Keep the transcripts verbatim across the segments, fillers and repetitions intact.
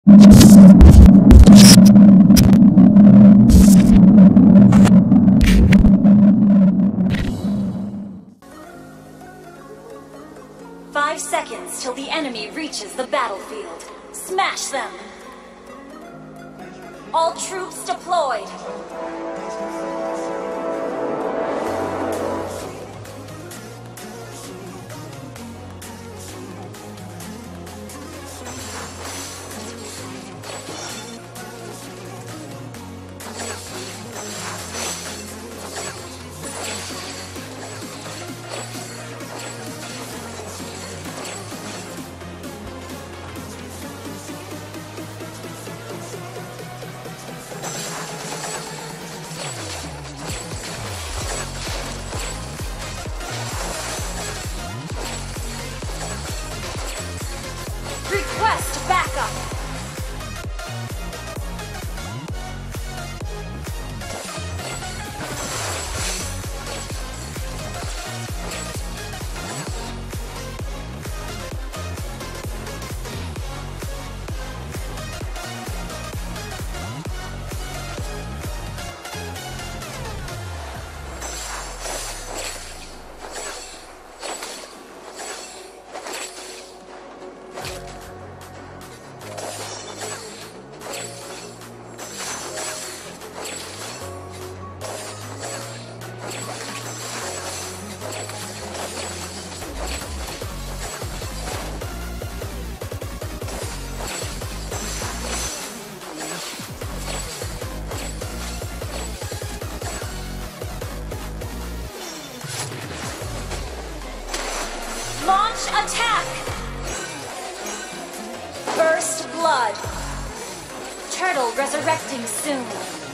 Five seconds till the enemy reaches the battlefield. Smash them! All troops deployed! Request backup! Launch attack! First blood. Turtle resurrecting soon.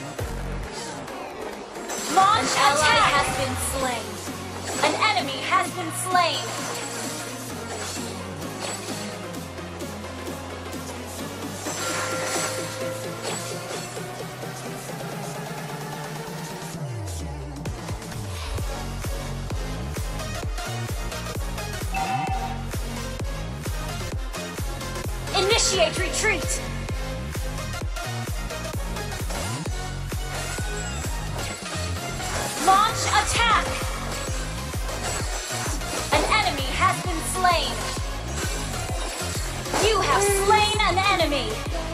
Launch An ally attack! Has been slain. An enemy has been slain. Initiate retreat! Launch attack! An enemy has been slain! You have slain an enemy!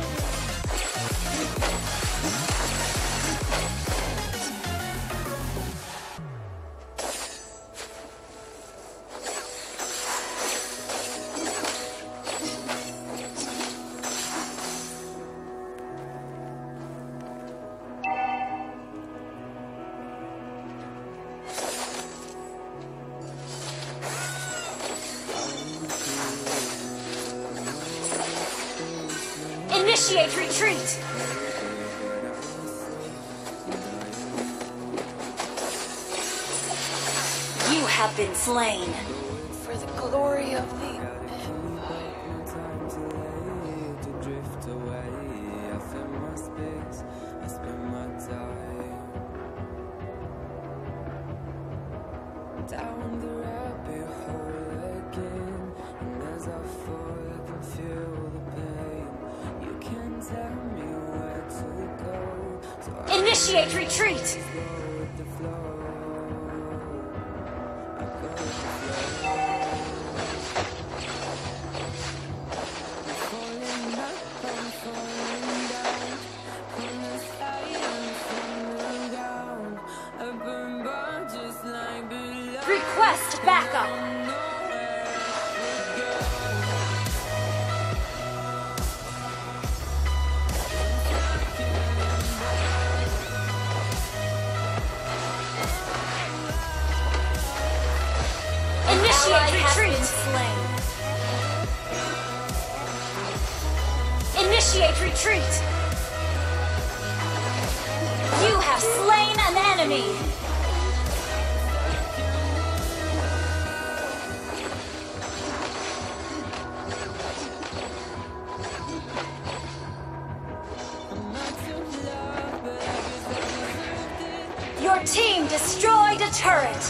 Initiate retreat! You have been slain. For the glory of the down the rabbit hole again, and as I fall I can feel the pain. You can tell me where to go, so I Initiate retreat! go with the flow. I go with the flow. I'm falling up, I'm falling down, from the sky and from the ground. I burn bright just like below. Request backup! Initiate retreat! Initiate retreat! You have slain an enemy! Your team destroyed a turret!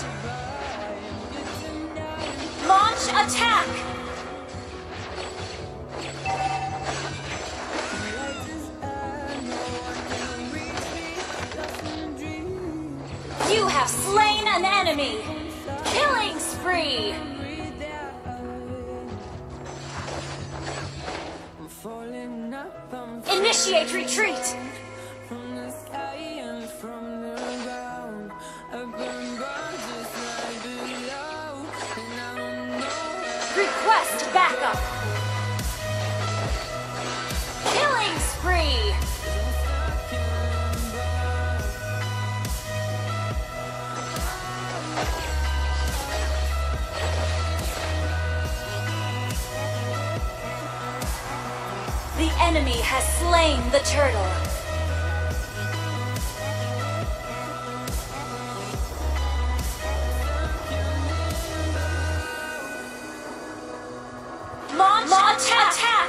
Launch attack! have slain an enemy. Killing spree. Initiate retreat. Request backup. Killing spree. The enemy has slain the turtle. Launch, Launch attack. attack!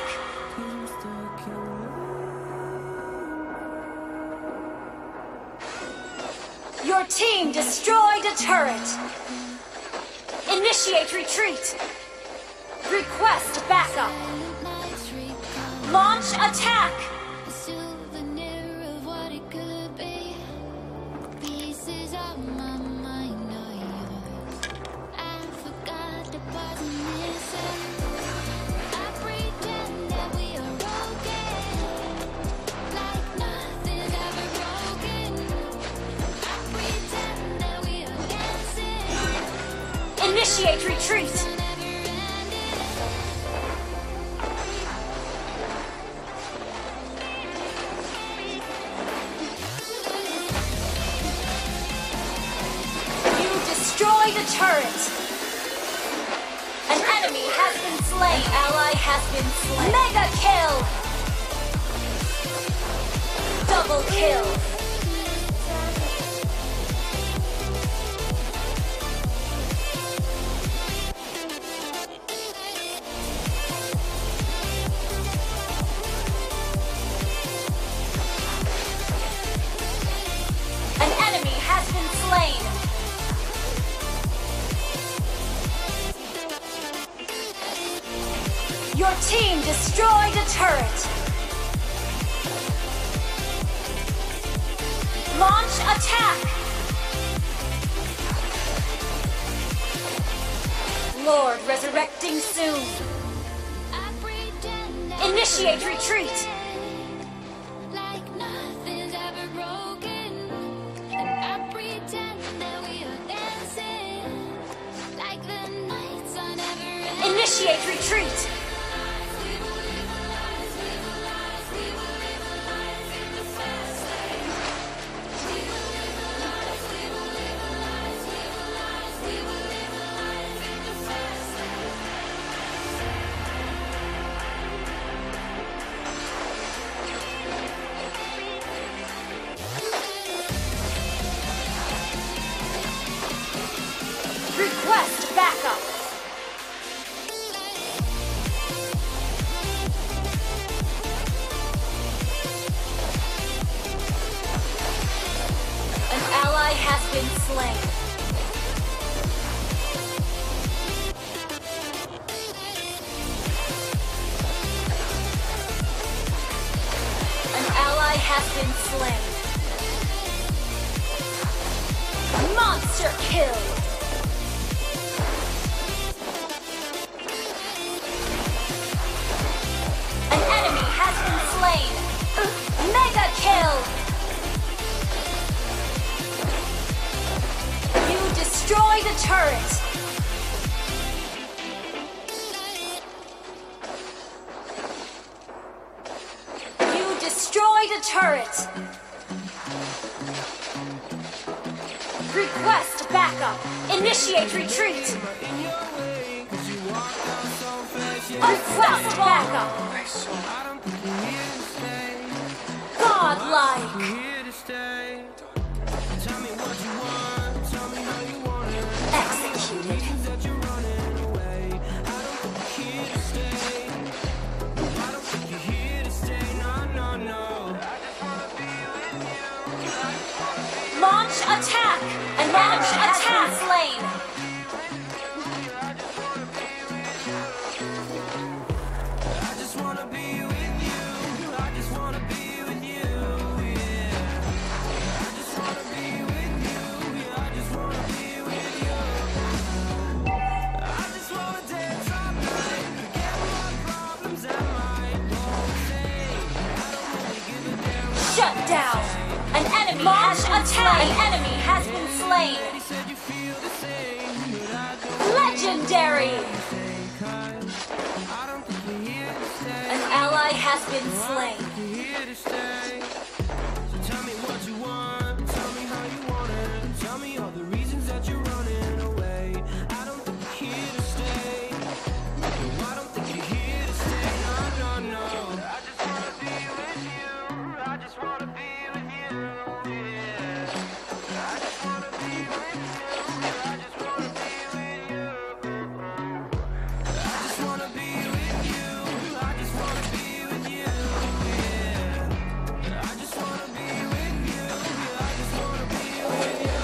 Your team destroyed a turret. Initiate retreat. Request backup. Launch attack! A souvenir of what it could be. Pieces of my mind are yours. I forgot the parts missing. I pretend that we are okay, like nothing's ever broken. I pretend that we are dancing. Initiate retreat! Destroy the turret! An enemy has been slain! An ally has been slain! Mega kill! Double kill! An enemy has been slain! Your team destroyed a turret! Launch attack! Lord resurrecting soon! I pretend that Initiate retreat! like nothing's ever broken. And I pretend that we are dancing, like the nights are never ending. Initiate retreat! Request backup! An ally has been slain. An ally has been slain. Monster kill! An enemy has been slain! Mega kill! You destroy the turret! You destroyed a turret! Request backup! Initiate retreat! Request backup! Godlike! Executed. Launch attack! And launch attack slain! down. An enemy has attacked. An enemy has been slain. Legendary. An ally has been slain. Tell me what you want, tell me how you want it, tell me all the reasons that you're running away. I don't think you're here to stay. No, I don't think you're here to stay. No, no, no. I just wanna be with you. I just wanna be with you. Yeah. I just wanna be with you. I just wanna be with you. I just wanna be with you. I just wanna be with you. Yeah. I just wanna be with you. I just wanna be with you.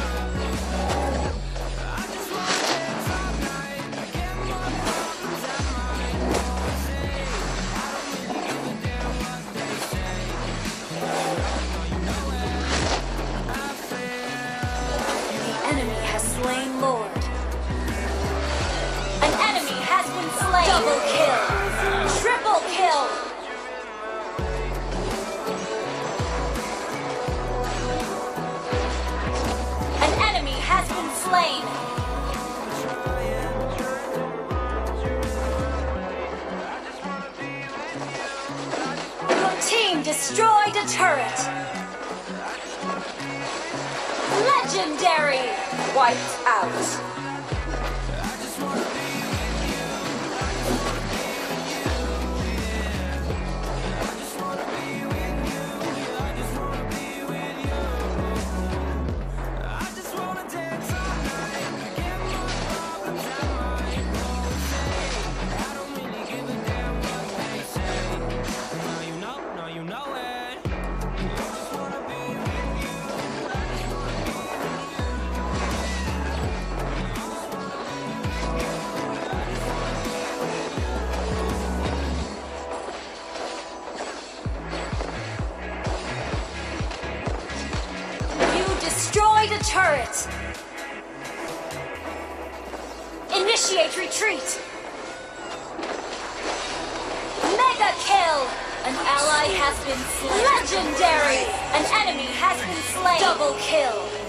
I just wanna dance all night. Get more problems I might always say. I don't really give a damn what they say. No, you know it. I feel The enemy has slain Lord. An enemy has been slain. Double kill. Triple kill. An enemy has been slain. Your team destroyed a turret. Legendary. Wiped out. I just wanna dance all night. Get more problems I might always say. I don't really give a damn what they say. Now you know, now you know it. I just wanna be with you. I just wanna be with you. I just wanna be with you. I just wanna be with you. You destroyed a turret. Initiate retreat. Mega kill. An ally has been slain. Legendary. An enemy has been slain. Double kill.